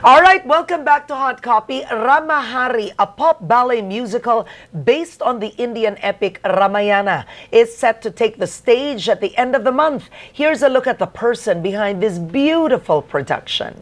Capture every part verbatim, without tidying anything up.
All right, welcome back to Hot Copy. Ramahari, a pop ballet musical based on the Indian epic Ramayana, is set to take the stage at the end of the month. Here's a look at the person behind this beautiful production.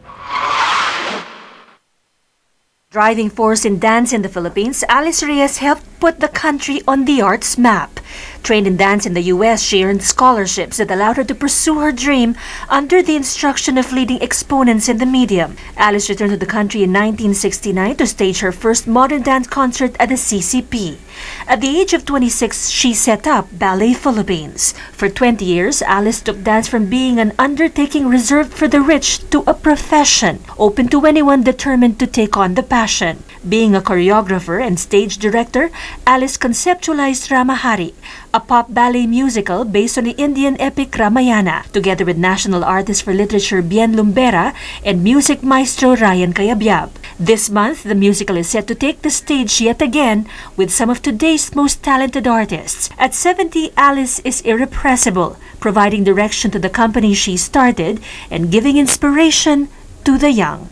Driving force in dance in the Philippines, Alice Reyes helped put the country on the arts map. Trained in dance in the U S, she earned scholarships that allowed her to pursue her dream under the instruction of leading exponents in the medium. Alice returned to the country in nineteen sixty-nine to stage her first modern dance concert at the C C P. At the age of twenty-six, she set up Ballet Philippines. For twenty years, Alice took dance from being an undertaking reserved for the rich to a profession, open to anyone determined to take on the passion. Being a choreographer and stage director, Alice conceptualized Ramahari, a pop ballet musical based on the Indian epic Ramayana, together with National Artist for Literature Bien Lumbera and music maestro Ryan Cayabyab. This month, the musical is set to take the stage yet again with some of today's most talented artists. At seventy, Alice is irrepressible, providing direction to the company she started and giving inspiration to the young.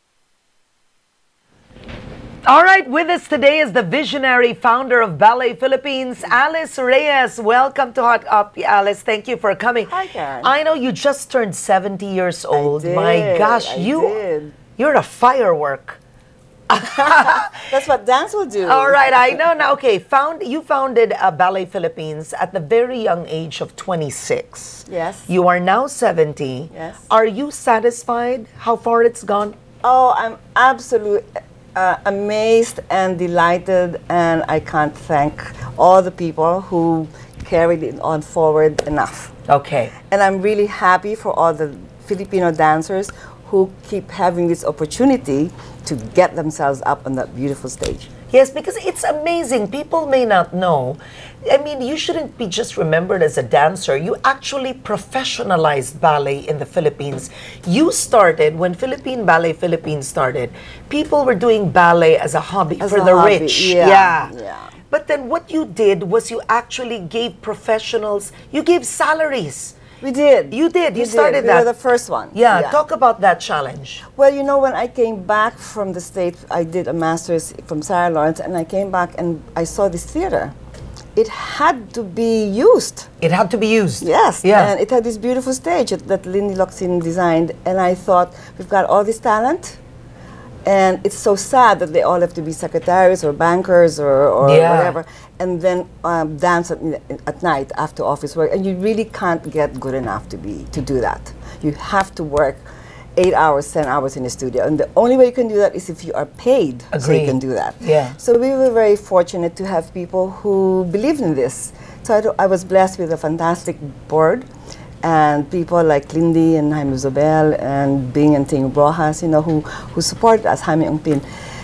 All right, with us today is the visionary founder of Ballet Philippines, Alice Reyes. Welcome to Hot Copy, Alice. Thank you for coming. Hi, Karen. I know you just turned seventy years old. I did, My gosh, I you, did. you're a firework. That's what dance will do. All right, I know now. Okay, found you founded uh, Ballet Philippines at the very young age of twenty-six. Yes. You are now seventy. Yes. Are you satisfied how far it's gone? Oh, I'm absolutely uh, amazed and delighted, and I can't thank all the people who carried it on forward enough. Okay. And I'm really happy for all the Filipino dancers who keep having this opportunity to get themselves up on that beautiful stage. Yes, because it's amazing. People may not know. I mean, you shouldn't be just remembered as a dancer. You actually professionalized ballet in the Philippines. You started, when Philippine Ballet Philippines started, people were doing ballet as a hobby As for a the hobby, rich. yeah, yeah. But then what you did was you actually gave professionals, you gave salaries. We did. You did. You We started did. that. We were the first one. Yeah, talk about that challenge. Well, you know, when I came back from the States, I did a master's from Sarah Lawrence, and I came back and I saw this theater. It had to be used. It had to be used. Yes. Yeah. And it had this beautiful stage that, that Lindy Locsin designed, and I thought, we've got all this talent, and it's so sad that they all have to be secretaries or bankers or, or Yeah. whatever, and then um, dance at, at night after office work, and you really can't get good enough to be to do that. You have to work eight hours, ten hours in the studio, and the only way you can do that is if you are paid, so Agreed. you can do that. Yeah. So we were very fortunate to have people who believed in this. So I, do- I was blessed with a fantastic board, and people like Lindy and Jaime Zobel and Bing and Ting Brojas, you know, who, who supported us, Jaime Ungpin.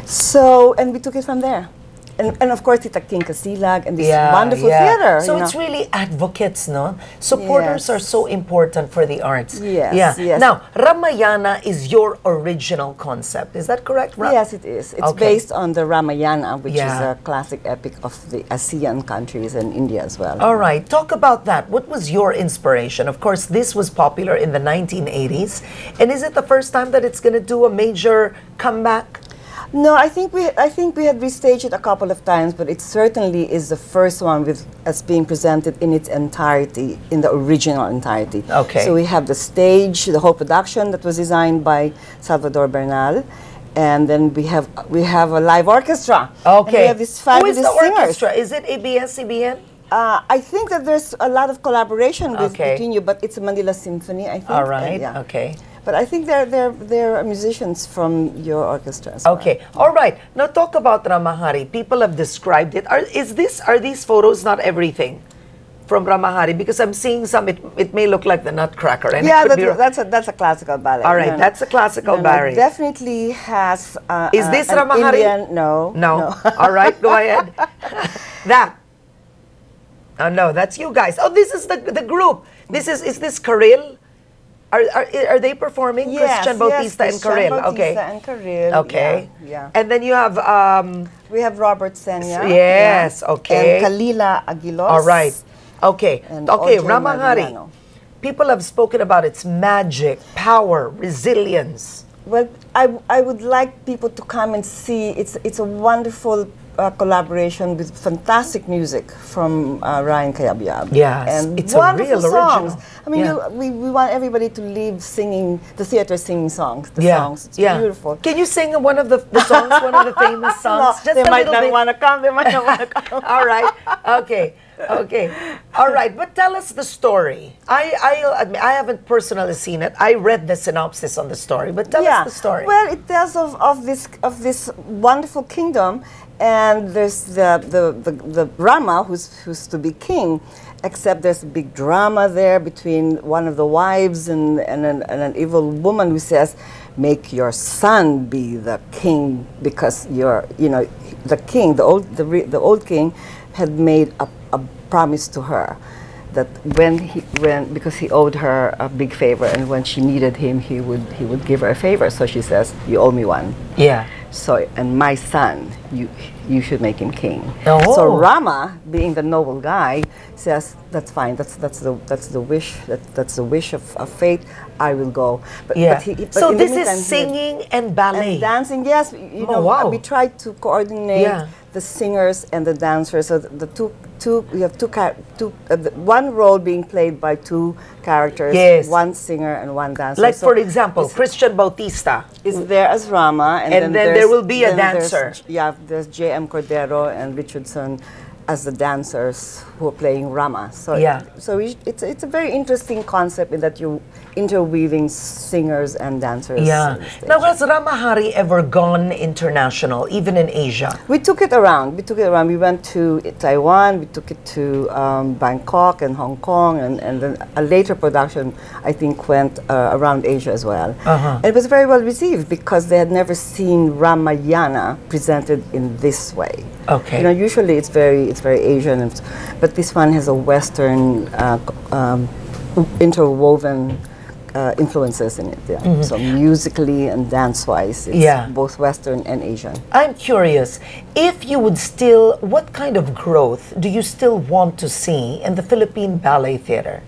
So, and we took it from there. And, and of course, Tita King Casilag and this Yeah, wonderful yeah. theater. So you it's know. really advocates, no? Supporters Yes. are so important for the arts. Yes, Yeah. yes. Now, Ramayana is your original concept. Is that correct? Ra- Yes, it is. It's Okay. based on the Ramayana, which Yeah. is a classic epic of the ASEAN countries and India as well. All right. Talk about that. What was your inspiration? Of course, this was popular in the nineteen eighties. And is it the first time that it's going to do a major comeback? No, I think we I think we had restaged it a couple of times, but it certainly is the first one with as being presented in its entirety, in the original entirety. Okay. So we have the stage, the whole production that was designed by Salvador Bernal, and then we have we have a live orchestra. And Okay. we have these Who fabulous is the singers. orchestra? Is it A B S C B N? Uh, I think that there's a lot of collaboration with, Okay. between you, but it's a Manila Symphony, I think. All and right. yeah. Okay. But I think they're, they're, they're musicians from your orchestra as well. Okay. All right. Now talk about Ramahari. People have described it. Are is this are these photos not everything from Ramahari? Because I'm seeing some. It it may look like the Nutcracker. And it Yeah, could that's, be wrong. that's, a, that's a classical ballet. All right, No, no. that's a classical No, no, ballet. it definitely has. Uh, Is uh, this an Ramahari? Indian, no. No. All right. Go ahead. That. Oh no, that's you guys. Oh, this is the the group. This is is this Karil? Are, are, are they performing? Yes, Christian Bautista yes, and Karil. Christian Okay. Bautista and Karil. Okay. Yeah, yeah. And then you have um We have Robert Senya. Yes, yeah, okay. And Kalila Aguilos. all right. Okay. And Okay, Audrey Ramahari. Mariano. People have spoken about its magic, power, resilience. Well, I, I would like people to come and see. It's it's a wonderful uh, collaboration with fantastic music from uh, Ryan Cayabyab. Yes, and it's a wonderful real songs. original. I mean, Yeah. you, we, we want everybody to leave singing the theater, singing songs. The Yeah, songs. It's yeah. beautiful. Can you sing one of the, the songs, one of the famous songs? No, Just they a might little not bit. want to come. They might not want to come. All right. Okay. Okay. All right. But tell us the story. I I'll admit, I haven't personally seen it. I read the synopsis on the story, but tell us the story. Well, it tells of, of this of this wonderful kingdom, and there's the the, the, the Rama who's who's to be king, except there's a big drama there between one of the wives and and an, and an evil woman who says, "Make your son be the king because you're you know the king the old the re, the old king had made a, a promise to her." That when he when because he owed her a big favor, and when she needed him, he would he would give her a favor. So she says, "You owe me one." Yeah. So and my son, you you should make him king. Oh. So Rama, being the noble guy, says, "That's fine. That's that's the that's the wish. That that's the wish of, of fate. I will go." But, Yeah. but he, but So in the this meantime, is he- singing and ballet. and dancing. Yes, you Oh, know, wow. we tried to coordinate Yeah. the singers and the dancers. So the, the two, two, we have two, char- two uh, the one role being played by two characters. Yes. One singer and one dancer. Like, So for example, it's- Christian Bautista. is there as Rama, and, And then, then there there's- will be a then there's- dancer. Yeah, there's J M Cordero and Richardson as the dancers who are playing Rama. So Yeah. so we, it's it's a very interesting concept in that you're interweaving singers and dancers. Yeah. on the stage. Now, has Ramahari ever gone international, even in Asia? We took it around. We took it around. We went to Taiwan. We took it to um, Bangkok and Hong Kong, and, and then a later production, I think, went uh, around Asia as well. Uh-huh. And it was very well received because they had never seen Ramayana presented in this way. Okay. You know, usually it's very it's very Asian, and, but this one has a Western uh, c- um, interwoven. Uh, influences in it, yeah. So musically and dance-wise, it's Yeah. both Western and Asian. I'm curious, if you would still, what kind of growth do you still want to see in the Philippine Ballet Theater?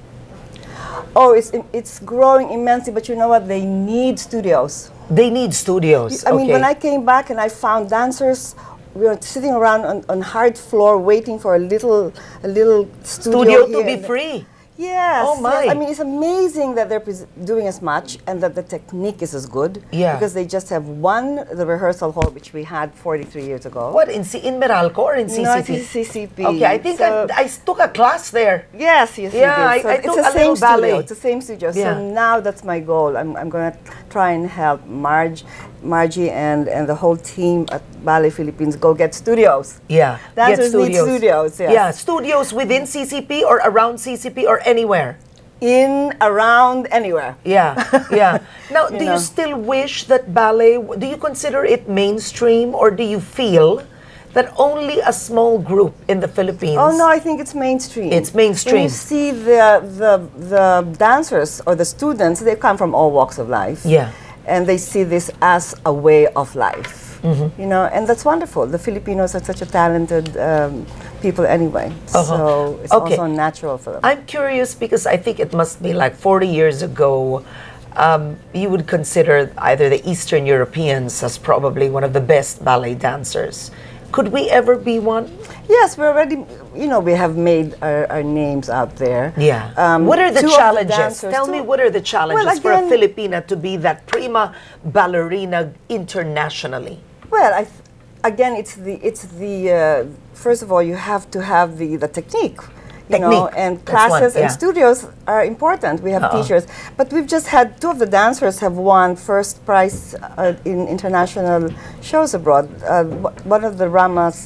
Oh, it's it's growing immensely, but you know what? They need studios. They need studios. I mean, okay. when I came back and I found dancers, we were sitting around on, on hard floor waiting for a little a little studio, studio here to be and- free. Yes. Oh, my. yes. I mean, it's amazing that they're pres- doing as much and that the technique is as good. Yeah. Because they just have one, the rehearsal hall, which we had forty-three years ago. What, in, C- in Meralco or in C C P? No, it's C C P. Okay, I think So- I, I took a class there. Yes, yes, Yeah, you I- did. So I it's took the a same little ballet. studio. It's the same studio. Yeah. So now that's my goal. I'm, I'm going to try and help Marge, Margie and, and the whole team at Ballet Philippines go get studios. Yeah. Dancers get need studios, yes. Yeah, studios within C C P or around C C P or anywhere. In, around, anywhere. Yeah, yeah. Now, You do know. you still wish that ballet, do you consider it mainstream, or do you feel that only a small group in the Philippines? Oh no, I think it's mainstream. It's mainstream. When you see the, the, the dancers or the students, they come from all walks of life. Yeah. And they see this as a way of life. Mm-hmm. You know, and that's wonderful. The Filipinos are such a talented um, people anyway. Uh-huh. So it's Okay. also natural for them. I'm curious because I think it must be like forty years ago, um, you would consider either the Eastern Europeans as probably one of the best ballet dancers. Could we ever be one? Yes, we already, you know, we have made our, our names out there. Yeah. Um, what are the two of challenges? dancers- Tell two- me, what are the challenges Well, for a again- Filipina to be that prima ballerina internationally? Well, I th- again, it's the it's the uh, first of all, you have to have the the technique, you know, Technique. and That's one, classes yeah. and studios are important. We have Uh-uh. teachers, but we've just had two of the dancers have won first prize uh, in international shows abroad. Uh, w- one of the Ramas.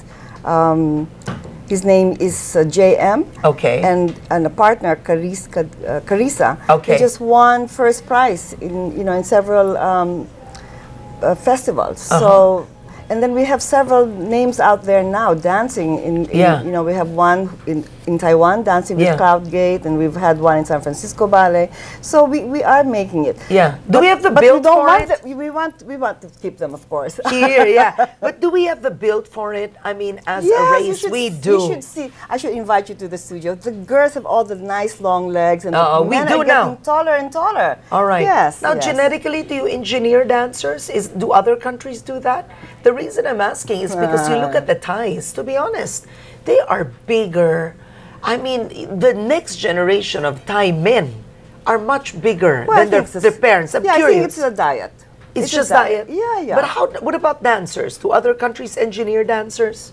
Um, his name is uh, J M. Okay. And and a partner, Caris, uh, Carissa. Okay. He just won first prize in you know in several um, uh, festivals. Uh-huh. So, and then we have several names out there now dancing. In, in Yeah. you know we have one in in Taiwan, dancing with Yeah. Cloudgate, and we've had one in San Francisco Ballet. So we, we are making it. Yeah. Do But- we have the but we build don't for want it? the- we want we want to keep them, of course. Here, yeah. But do we have the build for it? I mean, as Yes, a you race, should, we s- do. You should see. I should invite you to the studio. The girls have all the nice long legs, and Uh-oh, the we men do are now. getting taller and taller. All right. Yes. Now, yes. genetically, do you engineer dancers? Is do other countries do that? The reason I'm asking is because you look at the Thais. To be honest, they are bigger. I mean, the next generation of Thai men are much bigger Well, I than their, think it's their a- parents. I'm yeah, I think curious. it's a diet. It's, a just diet. Yeah, yeah. But how? What about dancers? Do other countries engineer dancers?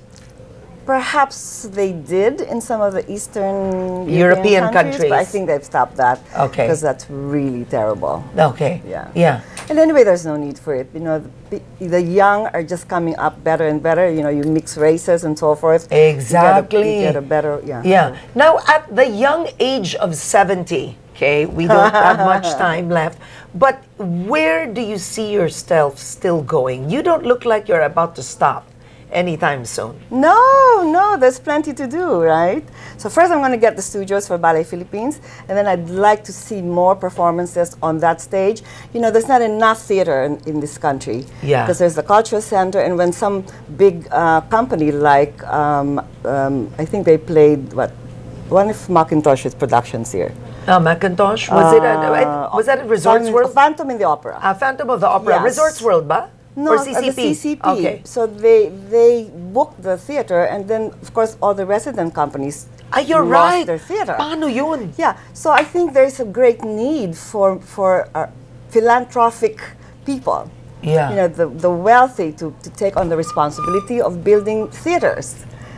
Perhaps they did in some of the Eastern European countries, but I countries. think they've stopped that. Okay. Because that's really terrible. Okay. Yeah. Yeah. And anyway, there's no need for it. You know, the, the young are just coming up better and better. You know, you mix races and so forth. Exactly. You get a, you get a better, yeah. Yeah. Now, at the young age of seventy, okay, we don't have much time left, but where do you see yourself still going? You don't look like you're about to stop anytime soon. No, no, there's plenty to do, right? So first I'm going to get the studios for Ballet Philippines, and then I'd like to see more performances on that stage. You know, there's not enough theater in, in this country. Yeah. Because there's the Cultural Center, and when some big uh, company like, um, um, I think they played, what, one of Macintosh's productions here. Uh, Macintosh, was it at, Uh, was that at Resorts Phantom- World? Phantom in the Opera. Uh, Phantom of the Opera. Yes. Resorts World ba? No, Or uh, C C P? the C C P. Okay. So they they booked the theater, and then of course all the resident companies Ah, you're lost right. their theater. Paano yun? Yeah, so I think there's a great need for for uh, philanthropic people. Yeah. You know, the the wealthy to, to take on the responsibility of building theaters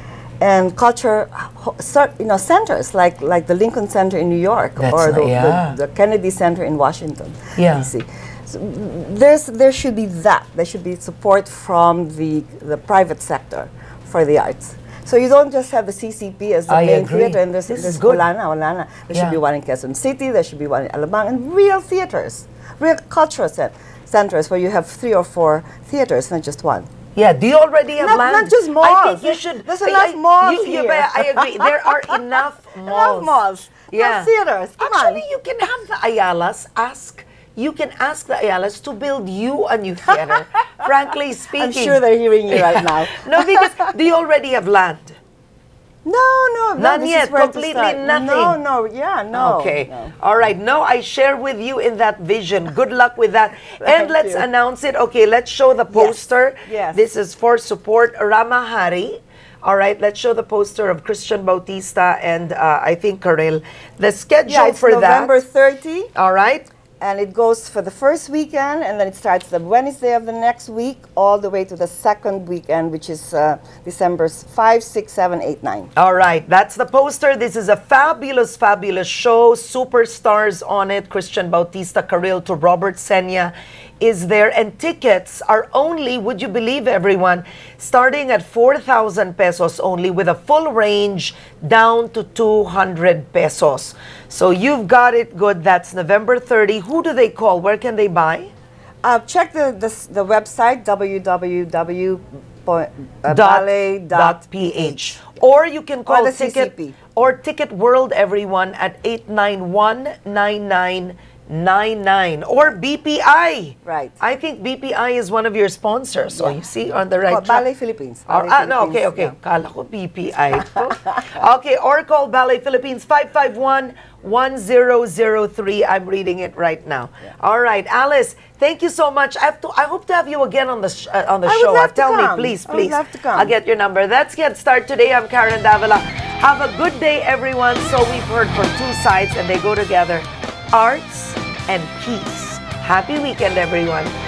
and culture, ho- cer- you know, centers like like the Lincoln Center in New York That's or not- the, yeah. the, the Kennedy Center in Washington, Yeah. D C. So there's there should be that. There should be support from the the private sector for the arts. So you don't just have the C C P as the I main agree. theater, and there's, This there's is good. wala na, wala na. There should Yeah. be one in Quezon City. There should be one in Alabang, and real theaters, real cultural cent- centers where you have three or four theaters, not just one. Yeah, do you already have Not- land? not just malls. I think you There's- should. there's I- enough I- malls you- you here. bet- I agree. There are enough malls. Enough malls, Yeah. enough theaters. Come Actually, on. you can have the Ayalas ask. You can ask the Ayalas to build you a new theater. Frankly speaking, I'm sure they're hearing you right now. no, because do you already have land? No, no, no. None this yet, is where to completely start. nothing. No, no, yeah, no. Okay. no. All right. No, I share with you in that vision. Good luck with that. And Thank let's you. announce it. Okay, let's show the poster. Yes. This is for support Rama Hari. All right, let's show the poster of Christian Bautista and uh, I think Karel. The schedule Yeah, it's for November that. thirtieth. All right. And it goes for the first weekend, and then it starts the Wednesday of the next week, all the way to the second weekend, which is uh, December fifth, sixth, seventh, eighth, ninth. All right, that's the poster. This is a fabulous, fabulous show. Superstars on it. Christian Bautista, Karel to Robert Senya is there. And tickets are only, would you believe everyone, starting at four thousand pesos only with a full range down to two hundred pesos. So you've got it good. That's November thirtieth. Who do they call? Where can they buy? Uh, check the, the, the website, w w w dot Dot- ballet dot dot ph. Or you can call the Ticket C C P. or Ticket World everyone at eight nine one, nine nine nine nine or B P I. Right. I think B P I is one of your sponsors. So Yeah. you see on the right Oh, track. Ballet Philippines. Or, Ballet ah, no, okay, Philippines, okay. yeah. Kala ko B P I to. Okay, or call Ballet Philippines five five one, one zero zero three. I'm reading it right now. All right, Alice, thank you so much. I have to. I hope to have you again on the sh- uh, on the I would show. love to Tell me, come. please, I would please. love to come. I'll get your number. Let's get started today. I'm Karen Davila. Have a good day, everyone. So we've heard from two sides, and they go together: arts and peace. Happy weekend, everyone.